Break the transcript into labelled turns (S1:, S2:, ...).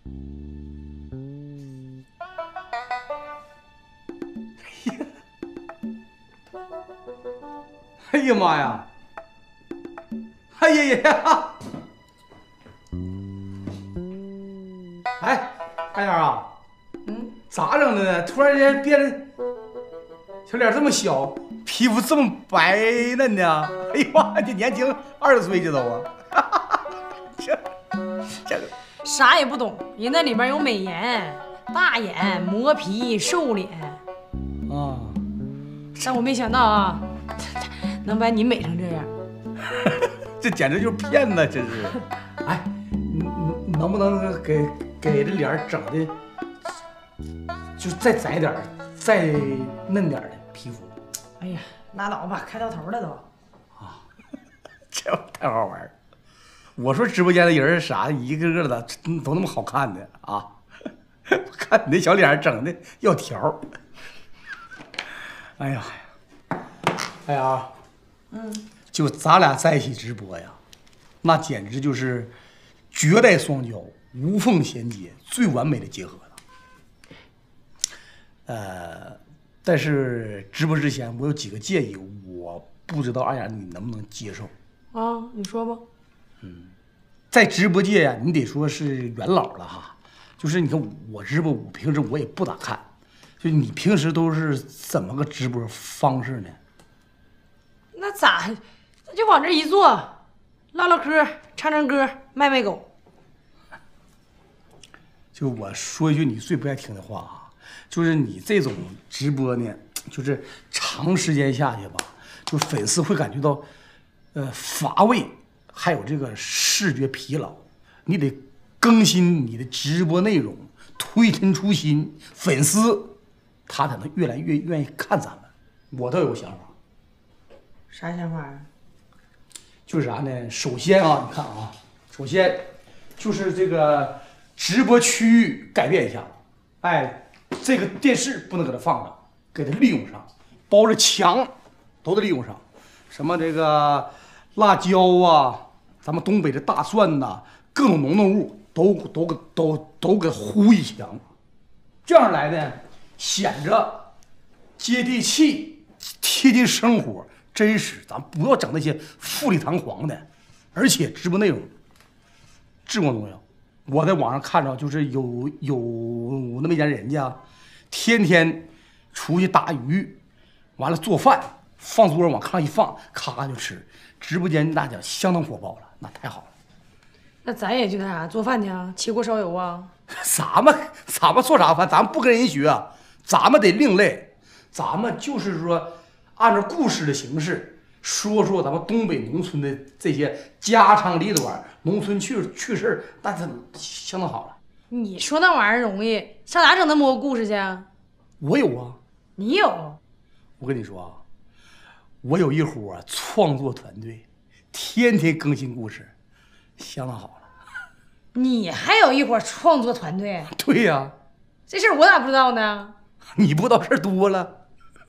S1: 哎呀妈呀！哎呀呀！哎，大眼啊，咋整的呢？突然间变得小脸这么小，皮肤这么白嫩呢？哎呀妈，这年轻20岁这都啊！这
S2: 啥也不懂，人那里边有美颜、大眼、磨皮、瘦脸
S1: 啊，
S2: 但我没想到啊，能把你美成这样。
S1: 这简直就是骗子，真是！哎，你能不能给这脸整的，就再窄点再嫩点的皮肤？
S2: 哎呀，拉倒吧，开到头了都。
S1: 啊，这太好玩了！我说直播间的人是啥，一个个的都那么好看的啊！我看你那小脸整的要条。哎呀，哎呀，就咱俩在一起直播呀，那简直就是绝代双骄、无缝衔接、最完美的结合了。但是直播之前我有几个建议，我不知道二丫你能不能接受
S2: 啊？你说吧。
S1: 在直播界呀，你得说是元老了哈。就是你看我直播，我平时我也不咋看，就你平时都是怎么个直播方式呢？
S2: 那咋？那就往这一坐，唠唠嗑，唱唱歌，卖卖狗。
S1: 就我说一句你最不爱听的话啊，就是你这种直播呢，就是长时间下去吧，就粉丝会感觉到乏味，还有这个视觉疲劳。你得更新你的直播内容，推陈出新，粉丝他才能越来越愿意看咱们。我倒有个想法。
S2: 啥想法啊？
S1: 就是啥呢？首先啊，你看啊，首先就是这个直播区域改变一下，哎，这个电视不能搁这放着，给它利用上，包着墙都得利用上，什么这个辣椒啊，咱们东北的大蒜呐，各种农动物都给糊一墙，这样来呢，显着接地气，贴近生活。真实，咱不要整那些富丽堂皇的，而且直播内容至关重要。我在网上看着，就是有那么一家人家，天天出去打鱼，完了做饭，放桌上往炕上一放，咔就吃。直播间那家相当火爆了，那太好了。
S2: 那咱也就那啥做饭去啊，起锅烧油啊。
S1: 咱们做啥饭？咱们不跟人学，咱们得另类，咱们就是说。按照故事的形式说咱们东北农村的这些家长里短、农村趣事，那是相当好了。
S2: 你说那玩意儿容易，上哪整那么多故事去啊？
S1: 我有啊，
S2: 你有？
S1: 我跟你说啊，我有一伙创作团队，天天更新故事，相当好了。
S2: 你还有一伙创作团队？
S1: 对呀，
S2: 这事儿我咋不知道呢？
S1: 你不知道事儿多了。